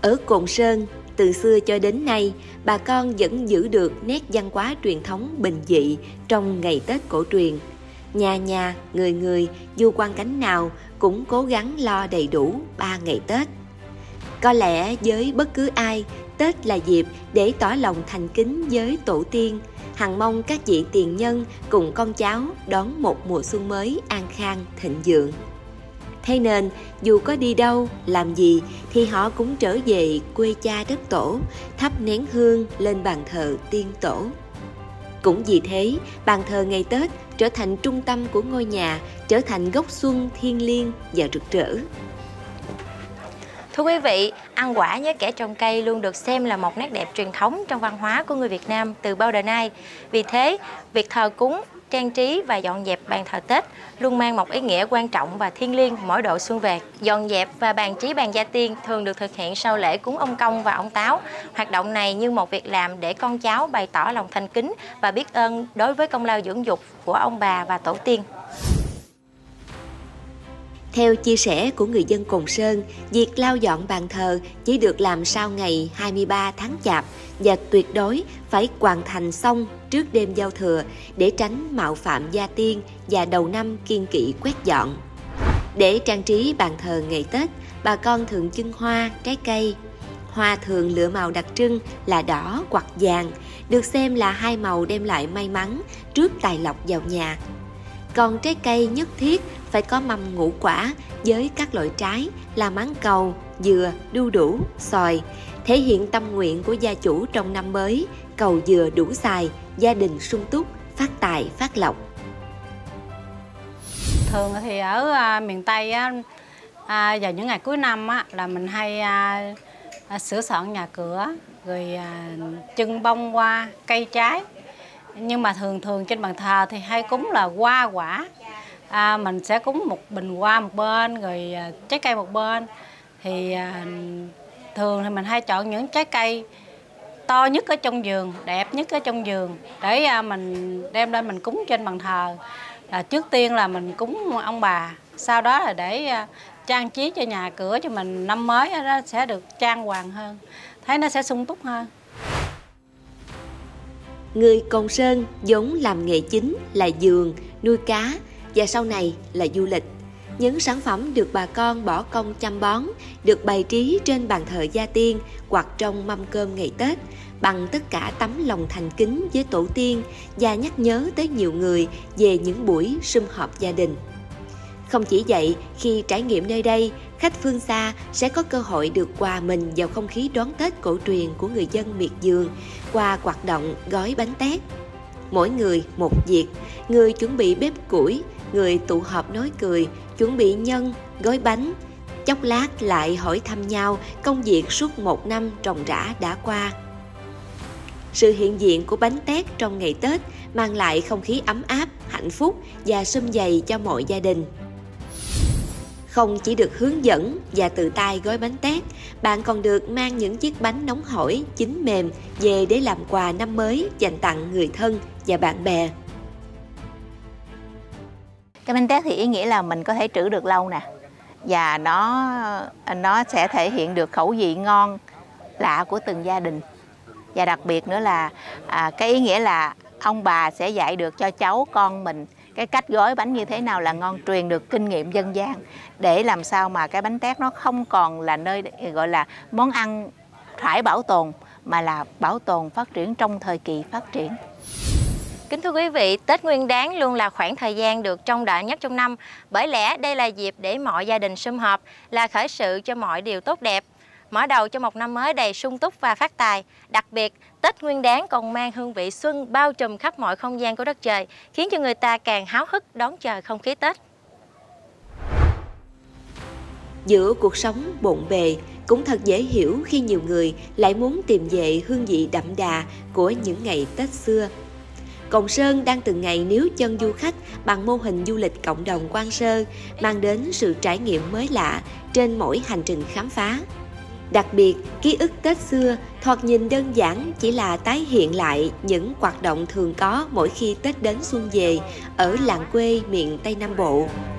Ở Cồn Sơn, từ xưa cho đến nay, bà con vẫn giữ được nét văn hóa truyền thống bình dị trong ngày Tết cổ truyền. Nhà nhà, người người, dù hoàn cảnh nào cũng cố gắng lo đầy đủ 3 ngày Tết. Có lẽ với bất cứ ai, Tết là dịp để tỏ lòng thành kính với tổ tiên, hằng mong các vị tiền nhân cùng con cháu đón một mùa xuân mới an khang thịnh vượng. Thế nên, dù có đi đâu, làm gì thì họ cũng trở về quê cha đất tổ, thắp nén hương lên bàn thờ tiên tổ. Cũng vì thế, bàn thờ ngày Tết trở thành trung tâm của ngôi nhà, trở thành gốc xuân thiêng liêng và rực rỡ. Thưa quý vị, ăn quả với kẻ trồng cây luôn được xem là một nét đẹp truyền thống trong văn hóa của người Việt Nam từ bao đời nay. Vì thế, việc thờ cúng, trang trí và dọn dẹp bàn thờ Tết luôn mang một ý nghĩa quan trọng và thiêng liêng mỗi độ xuân về. Dọn dẹp và bàn trí bàn gia tiên thường được thực hiện sau lễ cúng ông Công và ông Táo. Hoạt động này như một việc làm để con cháu bày tỏ lòng thành kính và biết ơn đối với công lao dưỡng dục của ông bà và tổ tiên. Theo chia sẻ của người dân Cồn Sơn, việc lau dọn bàn thờ chỉ được làm sau ngày 23 tháng Chạp và tuyệt đối phải hoàn thành xong trước đêm giao thừa để tránh mạo phạm gia tiên và đầu năm kiêng kỵ quét dọn. Để trang trí bàn thờ ngày Tết, bà con thường trưng hoa, trái cây. Hoa thường lựa màu đặc trưng là đỏ hoặc vàng, được xem là hai màu đem lại may mắn, rước tài lộc vào nhà. Còn trái cây nhất thiết phải có mâm ngũ quả với các loại trái là mãng cầu, dừa, đu đủ, xoài, thể hiện tâm nguyện của gia chủ trong năm mới, cầu dừa đủ xài, gia đình sung túc, phát tài, phát lộc. Thường thì ở miền Tây vào những ngày cuối năm là mình hay sửa soạn nhà cửa, rồi trưng bông hoa, cây trái. Nhưng mà thường trên bàn thờ thì hay cúng là hoa quả. Mình sẽ cúng một bình hoa một bên, rồi trái cây một bên. Thì thường thì mình hay chọn những trái cây to nhất ở trong vườn, đẹp nhất ở trong vườn để mình đem lên mình cúng trên bàn thờ. Trước tiên là mình cúng ông bà, sau đó là để trang trí cho nhà cửa cho mình năm mới đó sẽ được trang hoàng hơn, thấy nó sẽ sung túc hơn. Người Cồn Sơn vốn làm nghề chính là vườn, nuôi cá và sau này là du lịch. Những sản phẩm được bà con bỏ công chăm bón, được bày trí trên bàn thờ gia tiên hoặc trong mâm cơm ngày Tết bằng tất cả tấm lòng thành kính với tổ tiên và nhắc nhớ tới nhiều người về những buổi sum họp gia đình. Không chỉ vậy, khi trải nghiệm nơi đây, khách phương xa sẽ có cơ hội được hòa mình vào không khí đón Tết cổ truyền của người dân miệt vườn qua hoạt động gói bánh tét. Mỗi người một việc, người chuẩn bị bếp củi, người tụ họp nói cười, chuẩn bị nhân, gói bánh. Chốc lát lại hỏi thăm nhau công việc suốt một năm ròng rã đã qua. Sự hiện diện của bánh tét trong ngày Tết mang lại không khí ấm áp, hạnh phúc và sum vầy cho mọi gia đình. Không chỉ được hướng dẫn và tự tay gói bánh tét, bạn còn được mang những chiếc bánh nóng hổi, chín mềm về để làm quà năm mới dành tặng người thân và bạn bè. Cái bánh tét thì ý nghĩa là mình có thể trữ được lâu nè, và nó sẽ thể hiện được khẩu vị ngon lạ của từng gia đình. Và đặc biệt nữa là cái ý nghĩa là ông bà sẽ dạy được cho cháu con mình cái cách gói bánh như thế nào là ngon, truyền được kinh nghiệm dân gian để làm sao mà cái bánh tét nó không còn là nơi gọi là món ăn phải bảo tồn, mà là bảo tồn phát triển trong thời kỳ phát triển. Kính thưa quý vị, Tết Nguyên Đán luôn là khoảng thời gian được trông đợi nhất trong năm, bởi lẽ đây là dịp để mọi gia đình sum họp, là khởi sự cho mọi điều tốt đẹp, mở đầu cho một năm mới đầy sung túc và phát tài. Đặc biệt, Tết Nguyên Đán còn mang hương vị xuân bao trùm khắp mọi không gian của đất trời, khiến cho người ta càng háo hức đón chờ không khí Tết. Giữa cuộc sống bộn bề, cũng thật dễ hiểu khi nhiều người lại muốn tìm về hương vị đậm đà của những ngày Tết xưa. Cồn Sơn đang từng ngày níu chân du khách bằng mô hình du lịch cộng đồng Quan Sơ, mang đến sự trải nghiệm mới lạ trên mỗi hành trình khám phá. Đặc biệt, ký ức Tết xưa thoạt nhìn đơn giản chỉ là tái hiện lại những hoạt động thường có mỗi khi Tết đến xuân về ở làng quê miền Tây Nam Bộ.